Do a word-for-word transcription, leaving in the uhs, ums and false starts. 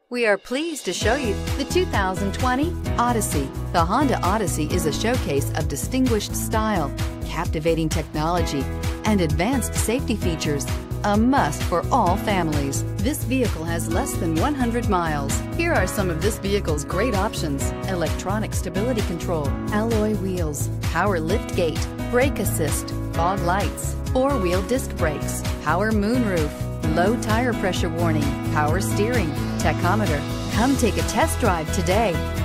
We are pleased to show you the two thousand twenty Odyssey. The Honda Odyssey is a showcase of distinguished style, captivating technology, and advanced safety features. A must for all families. This vehicle has less than one hundred miles. Here are some of this vehicle's great options: electronic stability control, alloy wheels, power lift gate, brake assist, fog lights, four-wheel disc brakes, power moonroof, low tire pressure warning, power steering, tachometer. Come take a test drive today.